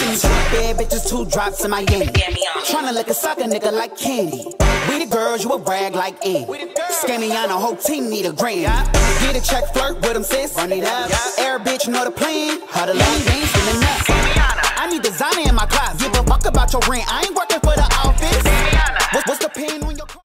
Bad bitches, 2 drops in my yanny. Tryna lick a sucker nigga like candy. We the girls, you a brag like Andy. Scam me on a whole team need a grand. Get a check, flirt with them, sis. Run it up. Air bitch, know the plan. Huddle up, ain't spending nuts. I need designer in my closet. Give a fuck about your rent. I ain't